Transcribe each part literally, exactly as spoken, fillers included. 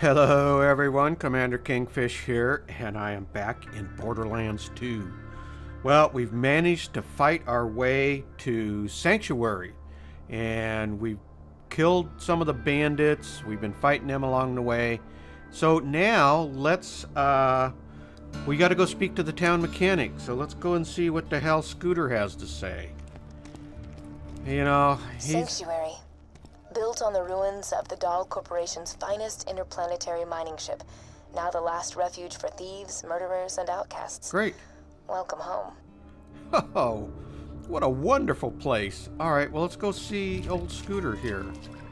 Hello everyone, Commander Kingfish here, and I am back in Borderlands two. Well, we've managed to fight our way to Sanctuary, and we've killed some of the bandits. We've been fighting them along the way. So now, let's, uh, we gotta go speak to the town mechanic, so let's go and see what the hell Scooter has to say. You know, he's... Sanctuary. Built on the ruins of the Dahl Corporation's finest interplanetary mining ship. Now the last refuge for thieves, murderers, and outcasts. Great. Welcome home. Oh, what a wonderful place. Alright, well let's go see old Scooter here.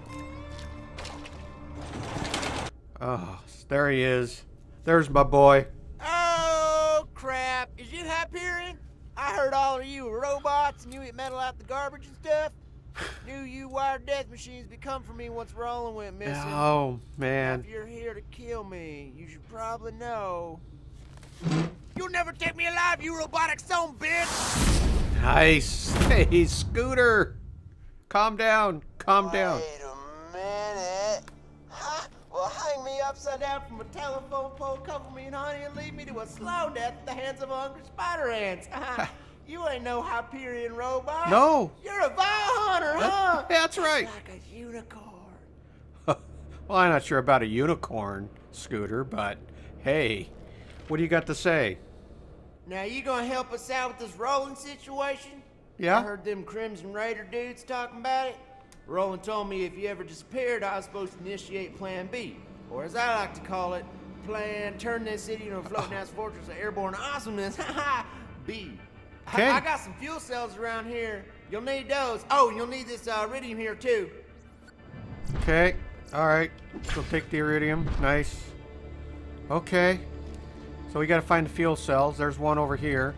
Oh, there he is. There's my boy. Oh, crap. Is you Hyperion? I heard all of you were robots and you eat metal out the garbage and stuff. Knew you wired death machines be come for me once Roland went missing. Oh, man. If you're here to kill me, you should probably know. You'll never take me alive, you robotic son of a bitch! Nice. Hey, Scooter. Calm down. Calm Wait down. Wait a minute. Ha! Well, hang me upside down from a telephone pole, cover me in honey, and lead me to a slow death at the hands of hungry spider ants. You ain't no Hyperion robot. No. You're a vile hunter, huh? That, that's right. Just like a unicorn. Well, I'm not sure about a unicorn, Scooter, but hey, what do you got to say? Now, you gonna help us out with this Roland situation? Yeah? I heard them Crimson Raider dudes talking about it. Roland told me if you ever disappeared, I was supposed to initiate Plan B. Or as I like to call it, Plan Turn This City into a floating-ass fortress of airborne awesomeness. Haha, B. Okay. I, I got some fuel cells around here. You'll need those. Oh, you'll need this uh, iridium here, too. Okay. Alright. So take the iridium. Nice. Okay. So we gotta find the fuel cells. There's one over here.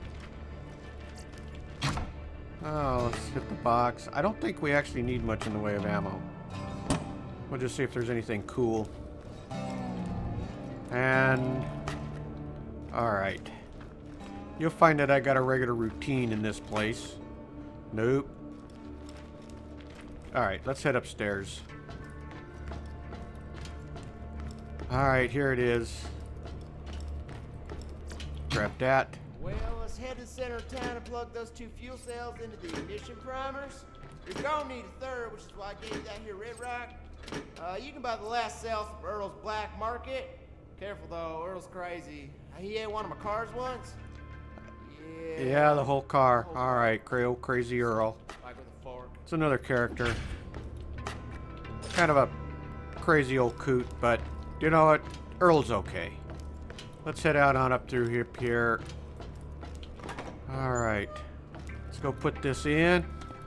Oh, let's hit the box. I don't think we actually need much in the way of ammo. We'll just see if there's anything cool. And... Alright. You'll find that I got a regular routine in this place. Nope. Alright, let's head upstairs. Alright, here it is. Grab that. Well, let's head to the center of town and plug those two fuel cells into the ignition primers. You're gonna need a third, which is why I gave you that here red rock. Uh, you can buy the last cells from Earl's black market. Careful though, Earl's crazy. He ate one of my cars once. Yeah, Yeah, the whole car. The whole Alright, cra crazy Earl. Like with a fork. It's another character. Kind of a crazy old coot, but you know what? Earl's okay. Let's head out on up through here. here. Alright. Let's go put this in.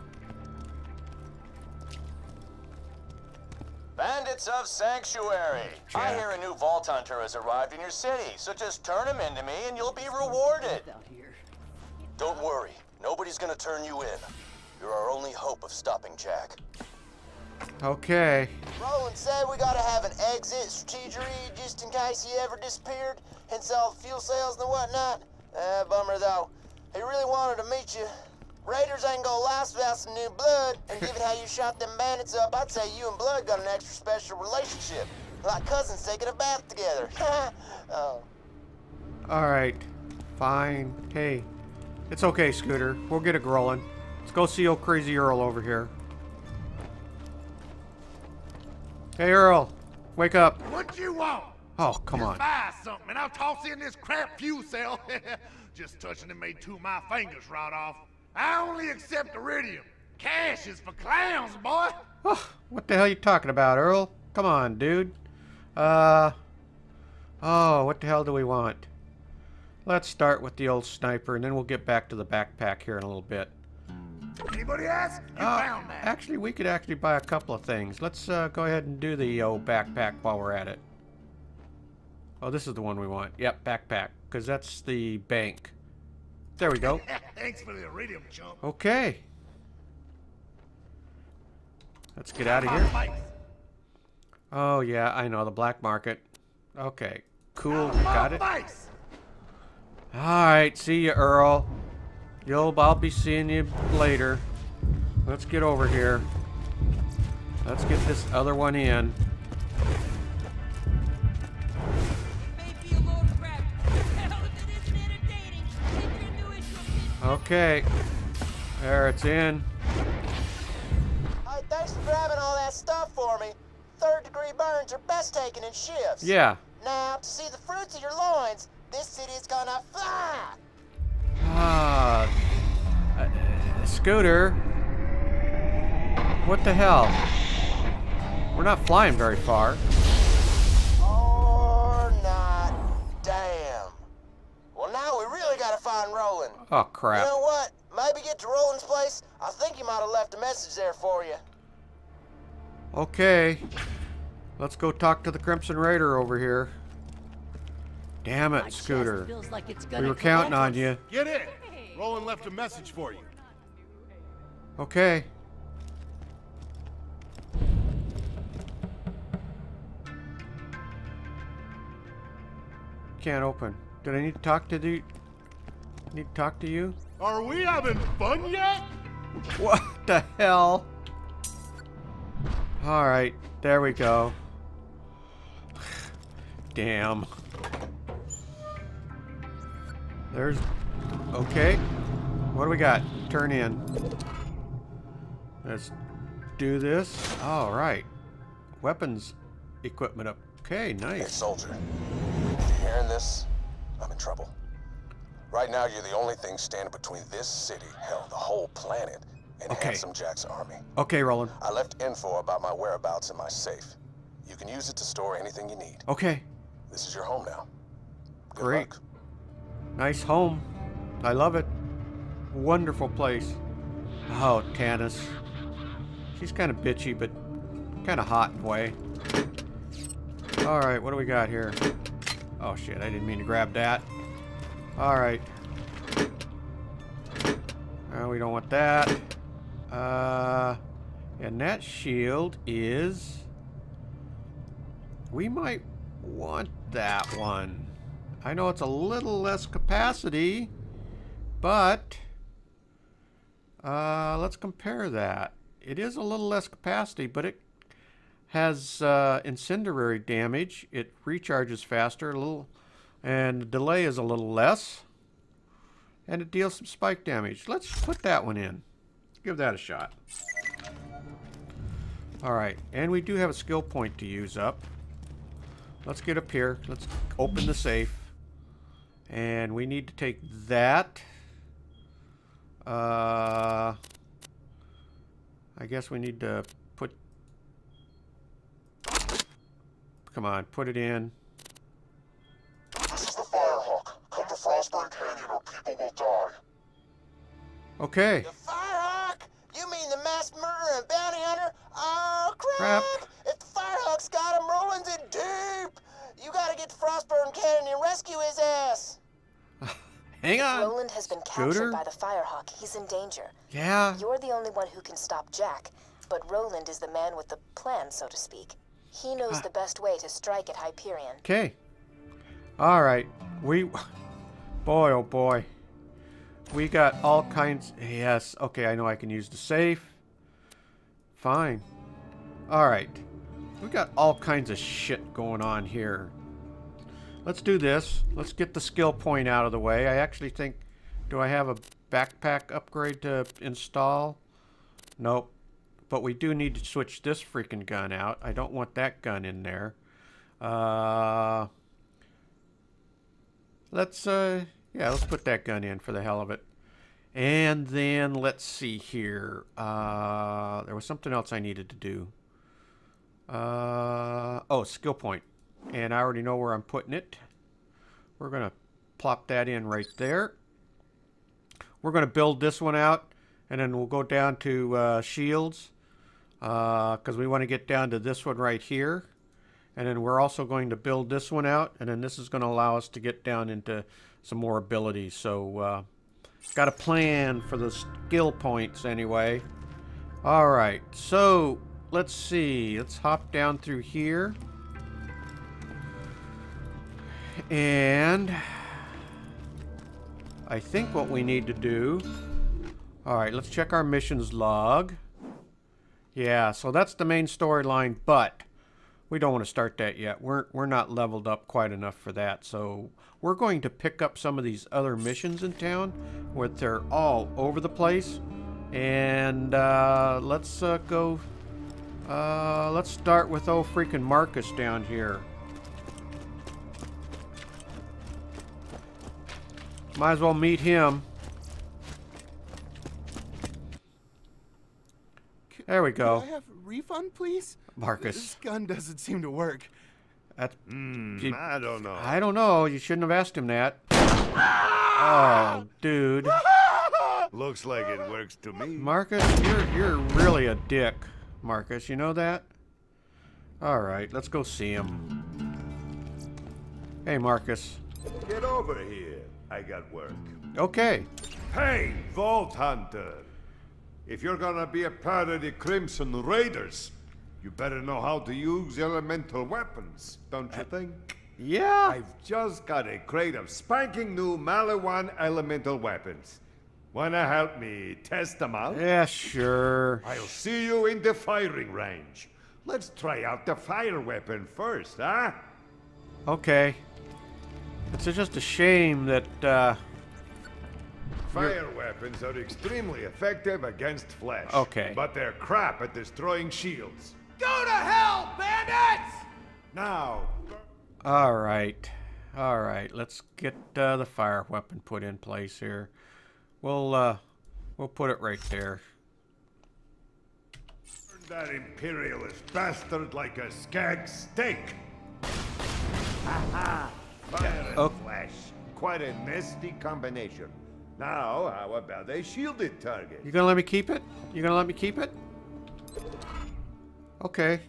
Bandits of Sanctuary. I Jack. hear a new Vault Hunter has arrived in your city, so just turn him into me and you'll be rewarded. Don't worry, nobody's gonna turn you in. You're our only hope of stopping Jack. Okay. Roland said we gotta have an exit strategy just in case he ever disappeared, hence all the fuel cells and whatnot. Uh, bummer though. He really wanted to meet you. Raiders ain't gonna last without some new blood, and given how you shot them bandits up, I'd say you and Blood got an extra special relationship. Like cousins taking a bath together. Oh. Alright. Fine. Hey. It's okay, Scooter. We'll get it rolling. Let's go see old crazy Earl over here. Hey, Earl. Wake up. What you want? Oh, come Just on. buy something and I'll toss in this crap fuel cell. Just touching it made two of my fingers right off. I only accept iridium. Cash is for clowns, boy. Oh, what the hell are you talking about, Earl? Come on, dude. Uh... Oh, what the hell do we want? Let's start with the old sniper, and then we'll get back to the backpack here in a little bit. Anybody ask? You Uh, found that. actually, we could actually buy a couple of things. Let's uh, go ahead and do the old backpack while we're at it. Oh, this is the one we want. Yep, backpack, because that's the bank. There we go. Thanks for the iridium, chump. Okay. Let's get out of here. Oh, yeah, I know, the black market. Okay, cool, we got it. Alright, see ya, Earl. Yo, I'll be seeing you later. Let's get over here. Let's get this other one in. Okay. There, it's in. Hey, thanks for grabbing all that stuff for me. Third degree burns are best taken in shifts. Yeah. Now, to see the fruits of your loins, this city is gonna fly. Ah. Uh, Scooter. What the hell? We're not flying very far. Or not. Damn. Well, now we really gotta find Roland. Oh, crap. You know what? Maybe get to Roland's place. I think he might have left a message there for you. Okay. Let's go talk to the Crimson Raider over here. Damn it, Scooter. Like we were counting on you. Get in. Roland left a message for you. Okay. Can't open. Did I need to talk to the... Need to talk to you? Are we having fun yet? What the hell? Alright, there we go. Damn. There's... Okay. What do we got? Turn in. Let's do this. Alright. Weapons equipment up. Okay, Hey, nice. soldier. If you're hearing this, I'm in trouble. Right now, you're the only thing standing between this city, hell, the whole planet, and Okay. Handsome Jack's army. Okay, Roland. I left info about my whereabouts in my safe. You can use it to store anything you need. Okay. This is your home now. Good Great. luck. Nice home. I love it. Wonderful place. Oh, Tannis. She's kind of bitchy, but kind of hot in a way. Alright, what do we got here? Oh shit, I didn't mean to grab that. Alright. Uh, we don't want that. Uh, and that shield is... We might want that one. I know it's a little less capacity, but... Uh, let's compare that. It is a little less capacity, but it has uh, incendiary damage. It recharges faster, a little, and the delay is a little less, and it deals some spike damage. Let's put that one in. Give that a shot. All right, and we do have a skill point to use up. Let's get up here. Let's open the safe, and we need to take that. Uh, I guess we need to put... Come on, put it in. This is the Firehawk. Come to Frostburn Canyon or people will die. Okay. The Firehawk? You mean the mass murderer and bounty hunter? Oh, crap! Crap. If the Firehawk's got him, Roland's in deep! You gotta get to Frostburn Canyon and rescue his ass! Hang on. Roland has been Scooter? captured by the Firehawk. He's in danger. Yeah. You're the only one who can stop Jack, but Roland is the man with the plan, so to speak. He knows Ah. the best way to strike at Hyperion. Okay. All right. We... Boy, oh boy. We got all kinds... Yes. Okay, I know I can use the safe. Fine. All right. We got all kinds of shit going on here. Let's do this. Let's get the skill point out of the way. I actually think... Do I have a backpack upgrade to install? Nope. But we do need to switch this freaking gun out. I don't want that gun in there. Uh... Let's, uh... Yeah, let's put that gun in for the hell of it. And then, let's see here. Uh... There was something else I needed to do. Uh... Oh, skill point. And I already know where I'm putting it. We're going to plop that in right there. We're going to build this one out. And then we'll go down to uh, shields. Because uh, we want to get down to this one right here. And then we're also going to build this one out. And then this is going to allow us to get down into some more abilities. So, uh, got a plan for the skill points anyway. Alright, so let's see. Let's hop down through here. And I think what we need to do... Alright, let's check our missions log. Yeah, so that's the main storyline, but we don't want to start that yet. We're, we're not leveled up quite enough for that. So we're going to pick up some of these other missions in town where they're all over the place. And uh, let's uh, go... Uh, let's start with old freaking Marcus down here. Might as well meet him. There we go. Can I have a refund, please? Marcus. This gun doesn't seem to work. That's, Mm, you, I don't know. I don't know. You shouldn't have asked him that. Oh, dude. Looks like it works to me. Marcus, you're you're really a dick, Marcus. You know that? All right, let's go see him. Hey, Marcus. Get over here. I got work. Okay. Hey, Vault Hunter. If you're gonna be a part of the Crimson Raiders, you better know how to use elemental weapons, don't you think? Yeah. I've just got a crate of spanking new Malawan elemental weapons. Wanna help me test them out? Yeah, sure. I'll see you in the firing range. Let's try out the fire weapon first, huh? Okay. It's just a shame that, uh... Fire weapons are extremely effective against flesh. Okay. But they're crap at destroying shields. Go to hell, bandits! Now... All right. All right. Let's get uh, the fire weapon put in place here. We'll, uh... We'll put it right there. Burn that imperialist bastard like a skag steak. Ha ha! Fire and Oh. flesh. Quite a nasty combination. Now, how about a shielded target? You gonna let me keep it? You gonna let me keep it? Okay.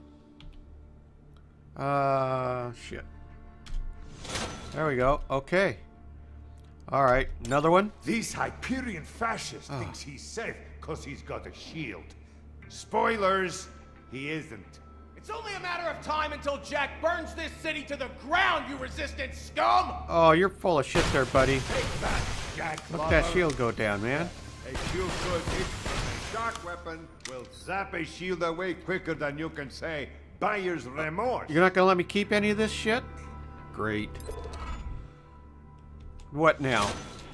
Uh, shit. There we go. Okay. All right. Another one? This Hyperion fascist Oh. thinks he's safe because he's got a shield. Spoilers, he isn't. It's only a matter of time until Jack burns this city to the ground, you resistant scum! Oh, you're full of shit there, buddy. Take that, Jack. Look that shield go down, man. A few good hits from a shock weapon will zap a shield away quicker than you can say buyer's remorse. You're not gonna let me keep any of this shit? Great. What now?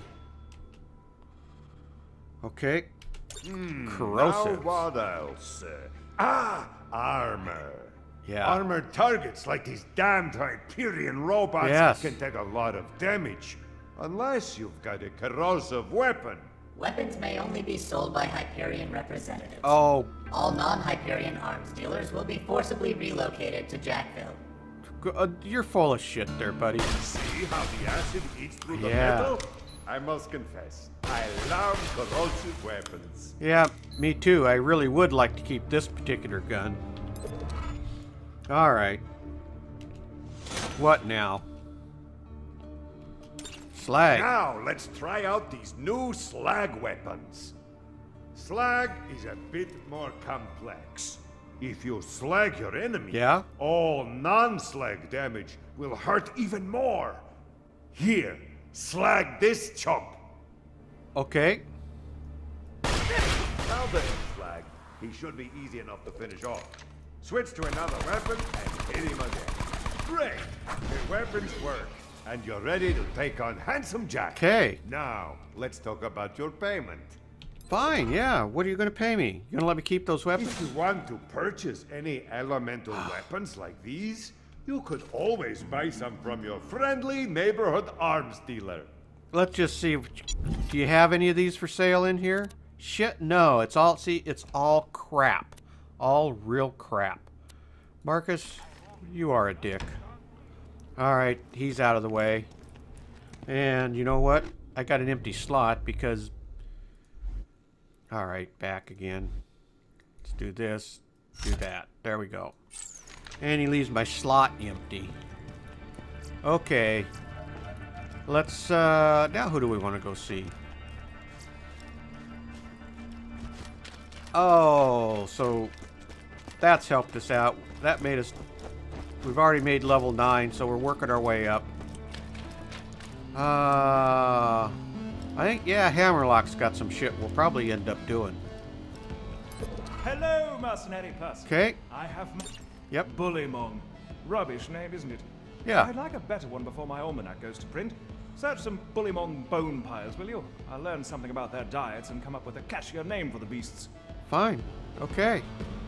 Okay. Hmm, Corrosive. Now what else? Uh, ah, armor. Yeah. Armored targets like these damned Hyperion robots Yes. can take a lot of damage. Unless you've got a corrosive weapon. Weapons may only be sold by Hyperion representatives. Oh, All non-Hyperion arms dealers will be forcibly relocated to Jackville. g- uh, you're full of shit there, buddy. See how the acid eats through the Yeah. metal? I must confess, I love corrosive weapons. Yeah, me too. I really would like to keep this particular gun. All right. What now? Slag. Now, let's try out these new slag weapons. Slag is a bit more complex. If you slag your enemy, Yeah? all non-slag damage will hurt even more. Here, slag this chump. Okay. Now that he's slagged, he should be easy enough to finish off. Switch to another weapon and hit him again. Great! Your weapons work, and you're ready to take on Handsome Jack. Okay. Now, let's talk about your payment. Fine, yeah. What are you going to pay me? You going to let me keep those weapons? If you want to purchase any elemental weapons like these, you could always buy some from your friendly neighborhood arms dealer. Let's just see. Do you have any of these for sale in here? Shit, no. It's all, see, it's all crap. All real crap. Marcus, you are a dick. All right, he's out of the way. And you know what? I got an empty slot because... All right, back again. Let's do this, do that. There we go. And he leaves my slot empty. Okay. Let's, uh, now who do we want to go see? Oh, so that's helped us out. That made us, we've already made level nine, so we're working our way up. Uh, I think, yeah, Hammerlock's got some shit we'll probably end up doing. Hello, mercenary person. Okay. I have m- Yep. Bullymong. Rubbish name, isn't it? Yeah. I'd like a better one before my almanac goes to print. Search some Bullymong bone piles, will you? I'll learn something about their diets and come up with a catchier name for the beasts. Fine. Okay.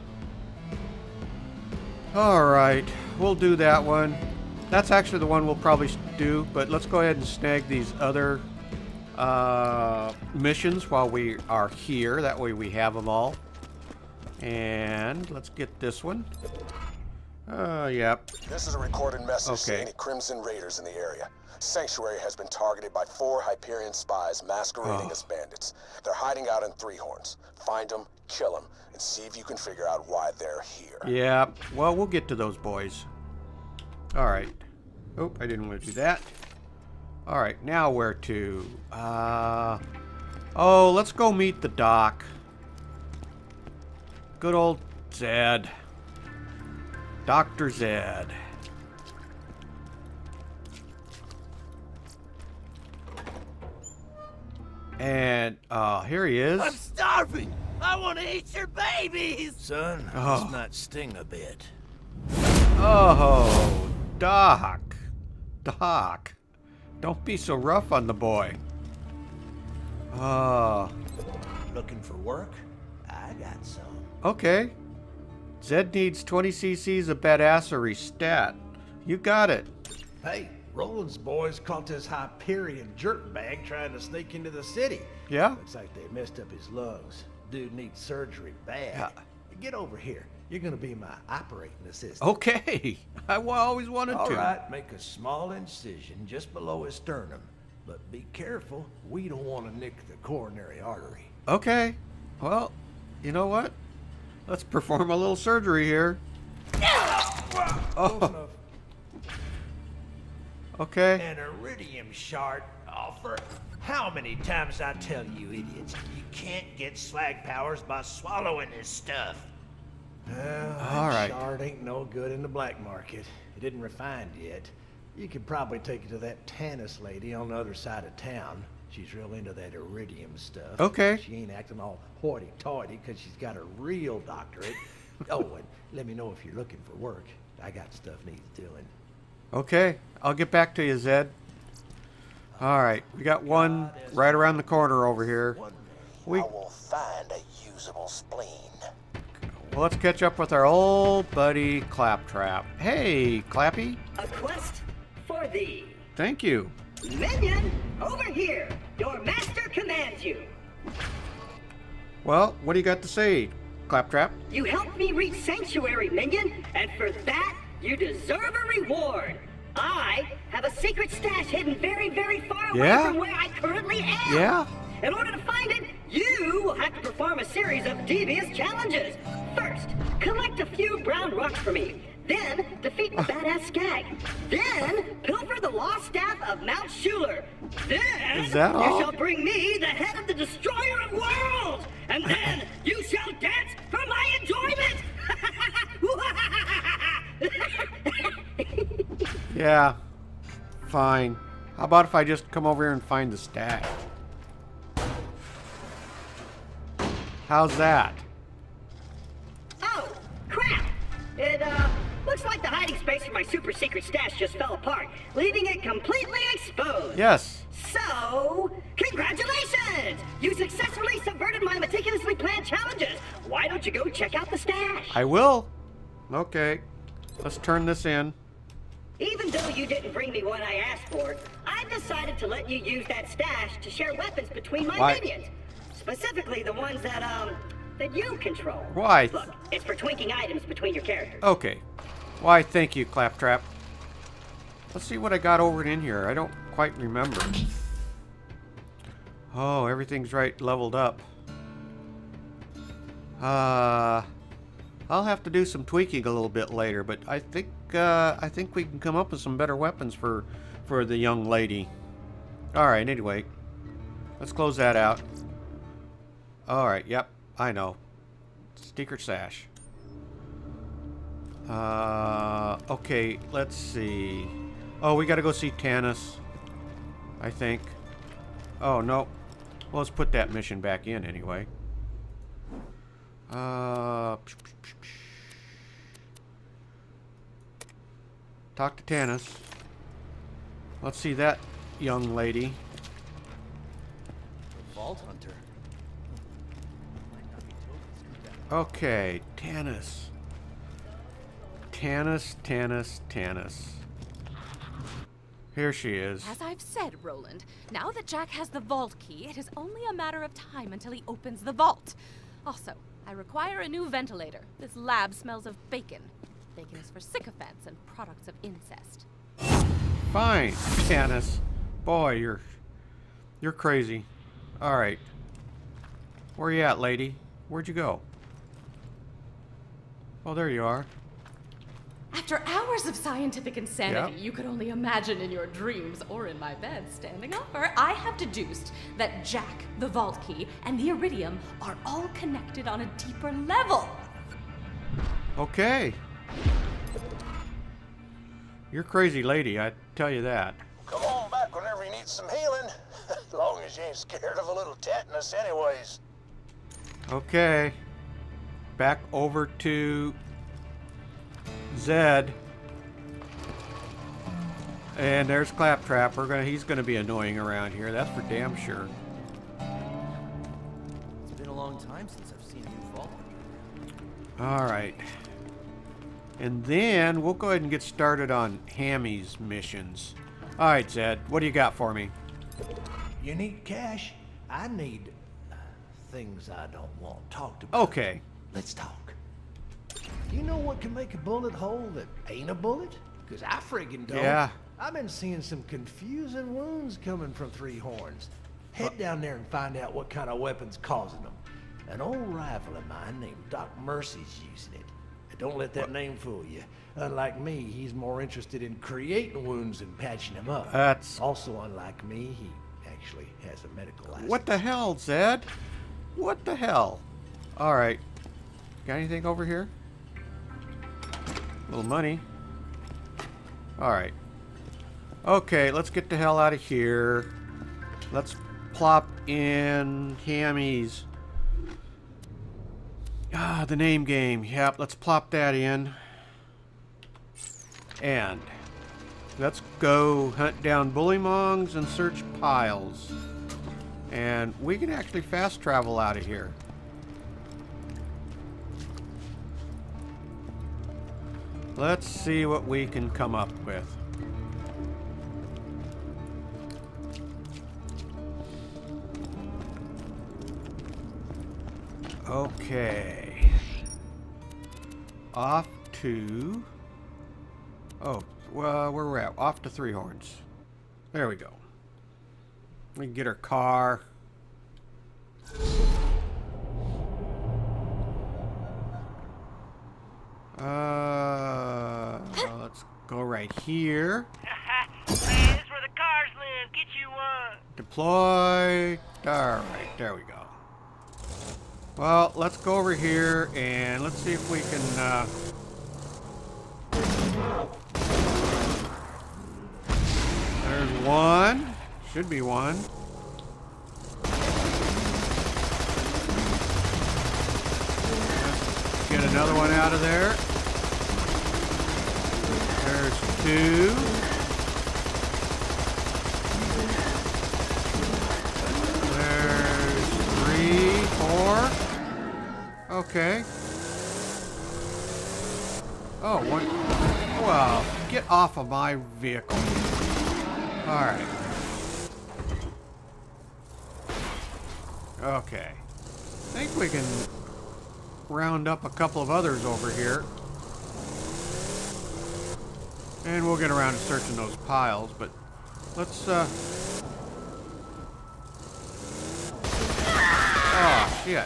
Alright, we'll do that one. That's actually the one we'll probably do, but let's go ahead and snag these other uh, missions while we are here. That way we have them all. And let's get this one. Uh, yep. This is a recorded message to Okay. any Crimson Raiders in the area. Sanctuary has been targeted by four Hyperion spies masquerading Oh. as bandits. They're hiding out in Three Horns. Find them, kill them, and see if you can figure out why they're here. Yeah, well, we'll get to those boys. Alright. Oh, I didn't want to do that. Alright, now where to? Uh, oh, let's go meet the doc. Good old Zed. Doctor Zed. And, uh, here he is. I'm starving! I want to eat your babies! Son, Oh. this might sting a bit. Oh, Doc. Doc. Don't be so rough on the boy. Oh, Looking for work? I got some. okay. Zed needs twenty C Cs of badassery stat. You got it. Hey, Roland's boys caught this Hyperion jerkbag trying to sneak into the city. Yeah? Looks like they messed up his lungs. Dude needs surgery bad. Yeah. Get over here. You're gonna be my operating assistant. Okay. I wa- always wanted All to. right, make a small incision just below his sternum. But be careful, we don't want to nick the coronary artery. Okay. Well, you know what? Let's perform a little surgery here. Oh. Okay. An iridium shard offer. How many times I tell you idiots, you can't get slag powers by swallowing this stuff. Well, All that right. shard ain't no good in the black market. It isn't refined yet. You could probably take it to that Tannis lady on the other side of town. She's real into that iridium stuff. Okay. She ain't acting all hoity-toity because she's got a real doctorate. Oh, and let me know if you're looking for work. I got stuff needs doing. Okay. I'll get back to you, Zed. All right. We got one right around the corner over here. We, I will find a usable spleen. well, let's catch up with our old buddy Claptrap. Hey, Clappy. A quest for thee. Thank you. Minion, over here. Your master commands you. Well, what do you got to say, Claptrap? You helped me reach Sanctuary, Minion, and for that, you deserve a reward. I have a secret stash hidden very, very far away Yeah? from where I currently am. Yeah? In order to find it, you will have to perform a series of devious challenges. First, collect a few brown rocks for me. Then, defeat the badass Skag. Then, pilfer the lost staff of Mount Schuler. Then, Is that you all? shall bring me the head of the destroyer of worlds. And then, you shall dance for my enjoyment. Yeah. Fine. How about if I just come over here and find the stash? How's that? Oh, crap! It, uh, looks like the hiding space for my super secret stash just fell apart, leaving it completely exposed. Yes. So, congratulations! You successfully subverted my meticulously planned challenges. Why don't you go check out the stash? I will. Okay. Let's turn this in. Even though you didn't bring me what I asked for, I decided to let you use that stash to share weapons between my Why? minions. Specifically the ones that, um, that you control. Why? Look, it's for twinking items between your characters. Okay. Why, thank you, Claptrap. Let's see what I got over in here. I don't quite remember. Oh, everything's right leveled up. Uh, I'll have to do some tweaking a little bit later, but I think uh, I think we can come up with some better weapons for for the young lady. All right. Anyway, let's close that out. All right. Yep. I know. Secret sash. Uh, okay, let's see. Oh, we gotta go see Tannis, I think. Oh, no. Well, let's put that mission back in anyway. Uh, Talk to Tanis. Let's see that young lady. The Vault Hunter. Okay, Tanis. Tanis, Tanis, Tanis. Here she is. As I've said, Roland, now that Jack has the vault key, it is only a matter of time until he opens the vault. Also, I require a new ventilator. This lab smells of bacon. Bacon is for sycophants and products of incest. Fine, Tanis. Boy, you're you're crazy. All right. Where you at, lady? Where'd you go? Oh, there you are. After hours of scientific insanity Yep. you could only imagine in your dreams or in my bed standing over, I have deduced that Jack, the vault key, and the iridium are all connected on a deeper level. Okay. You're crazy, lady, I tell you that. Come on back whenever you need some healing. As long as you ain't scared of a little tetanus anyways. Okay. Back over to Zed. And there's Claptrap. We're gonna he's gonna be annoying around here, that's for damn sure. It's been a long time since I've seen you Vault Hunter. Alright. And then we'll go ahead and get started on Hammy's missions. Alright, Zed, what do you got for me? You need cash? I need uh, things I don't want talked about. Okay. Let's talk. You know what can make a bullet hole that ain't a bullet? Because I friggin' don't. Yeah. I've been seeing some confusing wounds coming from Three Horns. Head down there and find out what kind of weapon's causing them. An old rival of mine named Doc Mercy's using it. And don't let that name fool you. Unlike me, he's more interested in creating wounds than patching them up. That's... Also, unlike me, he actually has a medical license. What the hell, Zed? What the hell? Alright. Got anything over here? A little money. Alright. Okay, let's get the hell out of here. Let's plop in Hammy's. Ah, the name game. Yep, let's plop that in. And let's go hunt down Bullymongs and search piles. And we can actually fast travel out of here. Let's see what we can come up with. Okay. Off to... Oh, well, where we're at? Off to Three Horns. There we go. We can get our car. Uh, let's go right here. Hey, this is where the cars live. Get you one. Deploy. Alright, there we go. Well, let's go over here and let's see if we can, uh... There's one. Should be one. Let's get another one out of there. There's two. There's three, four. Okay. Oh, one. Well, get off of my vehicle. Alright. Okay. I think we can round up a couple of others over here. And we'll get around to searching those piles, but let's, uh... Oh, shit.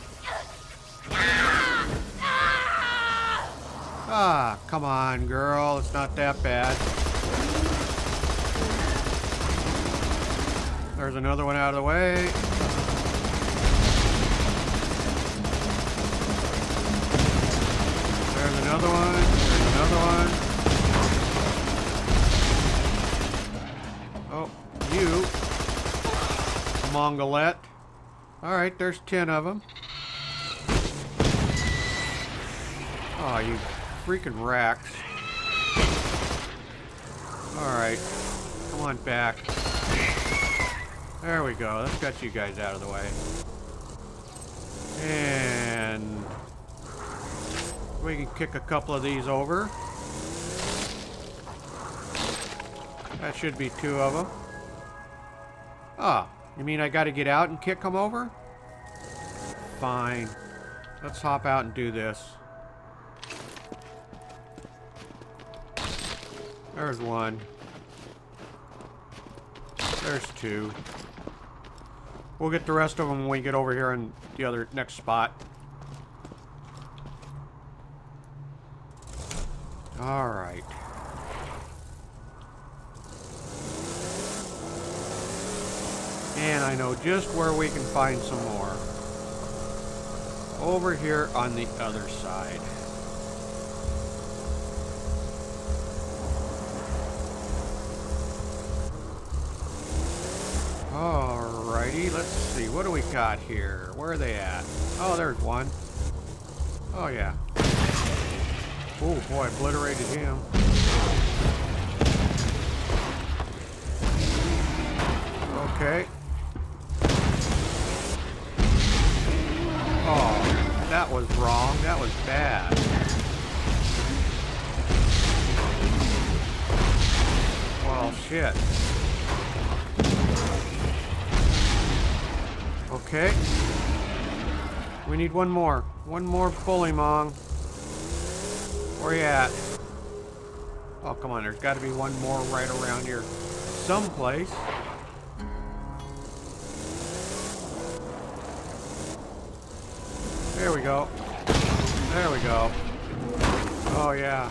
Ah, come on, girl. It's not that bad. There's another one out of the way. There's another one. There's another one. Oh, you. Mongolette. Alright, there's ten of them. Oh, you freaking racks. Alright. Come on back. There we go. Let's get you guys out of the way. And we can kick a couple of these over. That should be two of them. Ah, you mean I gotta get out and kick them over? Fine. Let's hop out and do this. There's one. There's two. We'll get the rest of them when we get over here in the other next spot. All right. And I know just where we can find some more. Over here on the other side. Alrighty, let's see. What do we got here? Where are they at? Oh, there's one. Oh, yeah. Oh, boy, obliterated him. Okay. Oh, that was wrong. That was bad. Well, shit. Okay. We need one more. One more Bullymong. Where you at? Oh, come on. There's got to be one more right around here someplace. There we go. There we go. Oh, yeah.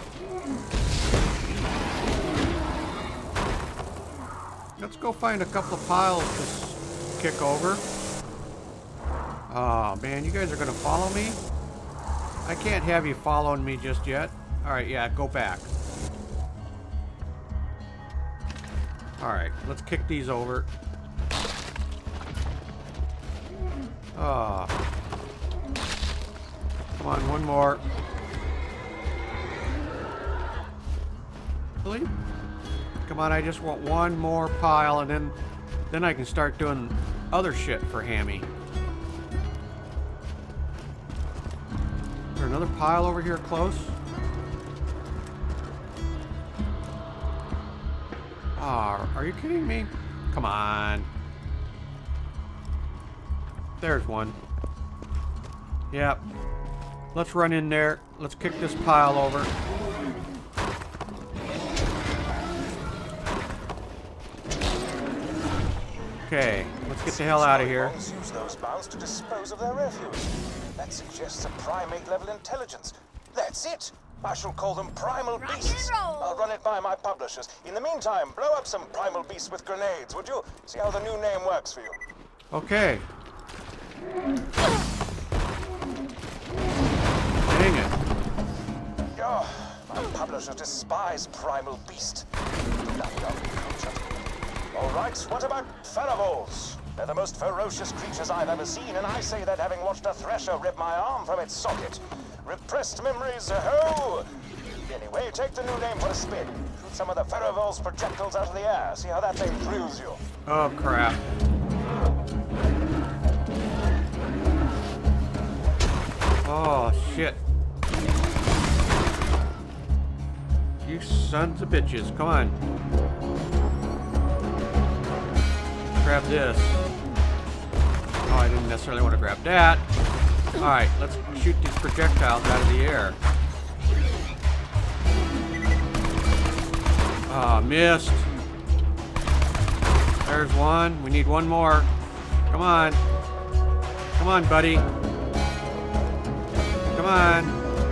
Let's go find a couple of piles to kick over. Oh, man, you guys are going to follow me? I can't have you following me just yet. Alright, yeah, go back. Alright, let's kick these over. Oh. Come on, one more. Really? Come on, I just want one more pile, and then then I can start doing other shit for Hammy. Is there another pile over here close? Ah, oh, are you kidding me? Come on. There's one. Yep. Let's run in there. Let's kick this pile over. Okay, let's get the hell out of here. Use those mounds to dispose of their refuse. That suggests a primate level intelligence. That's it. I shall call them primal beasts. I'll run it by my publishers. In the meantime, blow up some primal beasts with grenades, would you? See how the new name works for you. Okay. Dang it. Oh, my publishers despise primal beast. All right, what about Pharaohs? They're the most ferocious creatures I've ever seen, and I say that having watched a thresher rip my arm from its socket. Repressed memories, ho! Anyway, take the new name for a spin. Shoot some of the Pharaohs projectiles out of the air. See how that thing thrills you. Oh, crap. Oh, shit. You sons of bitches. Come on. Grab this. Oh, I didn't necessarily want to grab that. Alright, let's shoot these projectiles out of the air. Ah, oh, missed. There's one. We need one more. Come on. Come on, buddy. Come on.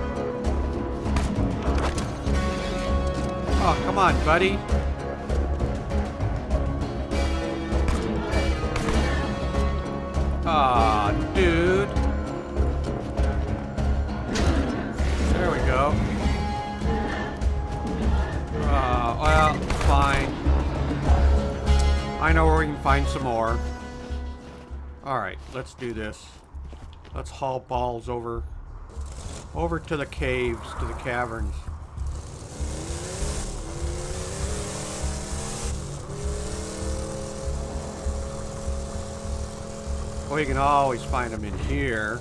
Oh, come on, buddy. Aw, oh, dude. There we go. Uh, well, fine. I know where we can find some more. Alright, let's do this. Let's haul balls over over to the caves, to the caverns. We can always find them in here.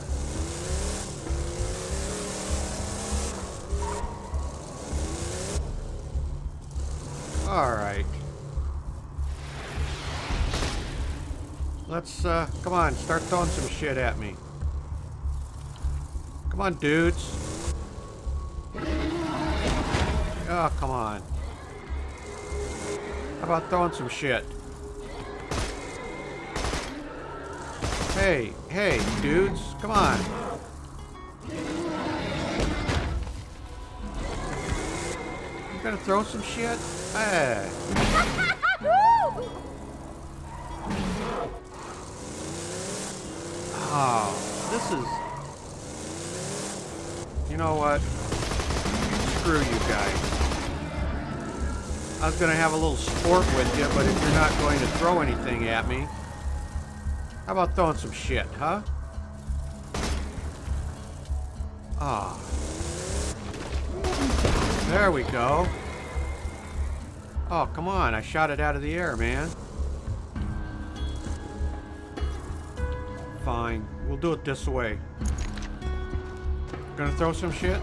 Alright. Let's, uh, come on, start throwing some shit at me. Come on, dudes. Oh, come on. How about throwing some shit? Hey, hey, dudes, come on. You gonna throw some shit? Hey. Oh, this is... You know what? Screw you guys. I was gonna have a little sport with you, but if you're not going to throw anything at me, how about throwing some shit, huh? Ah. There we go. Oh, come on. I shot it out of the air, man. Fine. We'll do it this way. Gonna throw some shit?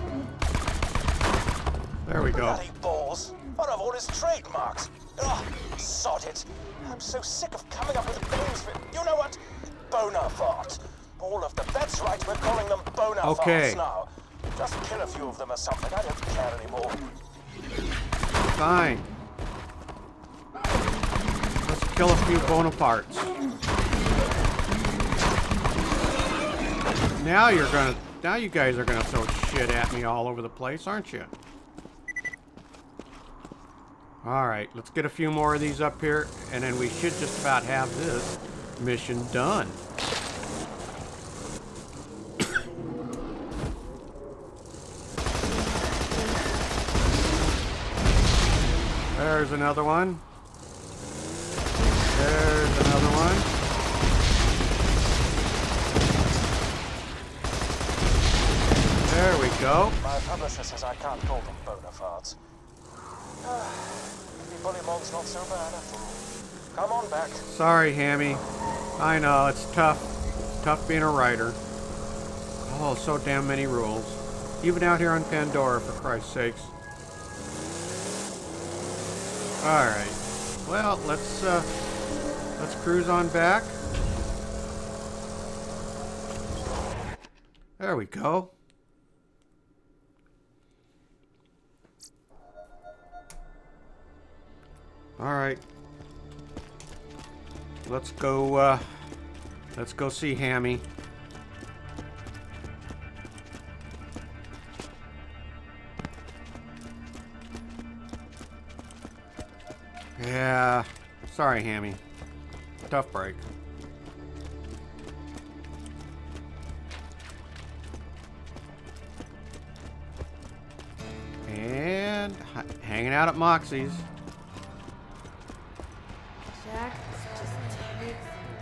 There we go. Bloody balls. What of all his trademarks? Ugh, sod it. I'm so sick of coming up with names for... You know what? Bonafart. All of them. That's right, we're calling them Bonafarts okay. now. Just kill a few of them or something. I don't care anymore. Fine. Let's kill a few Bonapartes. Now you're gonna... Now you guys are gonna throw shit at me all over the place, aren't you? Alright, let's get a few more of these up here, and then we should just about have this mission done. There's another one. There's another one. There we go. My publisher says I can't call them Bonafarts. Maybe Bullymong's not so bad after all. Come on back. Sorry, Hammy. I know, it's tough. It's tough being a writer. Oh, so damn many rules. Even out here on Pandora, for Christ's sakes. Alright. Well, let's, uh, let's cruise on back. There we go. Alright. Let's go, uh, let's go see Hammy. Yeah. Sorry, Hammy. Tough break. And hanging out at Moxie's. Jack just takes.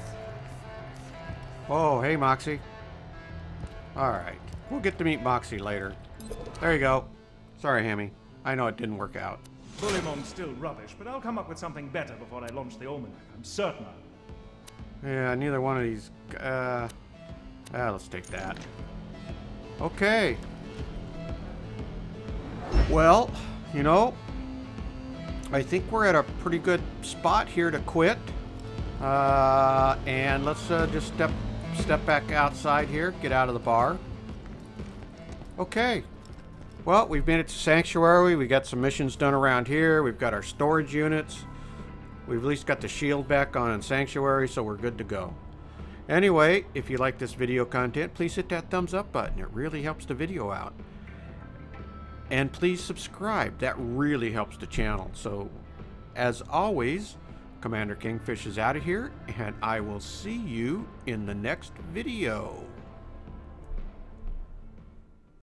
Oh, hey, Moxie. Alright. We'll get to meet Moxie later. There you go. Sorry, Hammy. I know it didn't work out. Bullymong's still rubbish, but I'll come up with something better before I launch the almanac. I'm certain I will. Yeah, neither one of these... Uh, ah, let's take that. Okay. Well, you know, I think we're at a pretty good spot here to quit. Uh, and let's uh, just step step back outside here, get out of the bar. Okay. Well, we've made it to Sanctuary. We got some missions done around here. We've got our storage units. We've at least got the shield back on in Sanctuary, so we're good to go. Anyway, if you like this video content, please hit that thumbs up button. It really helps the video out. And please subscribe. That really helps the channel. So, as always, Commander Kingfish is out of here, and I will see you in the next video.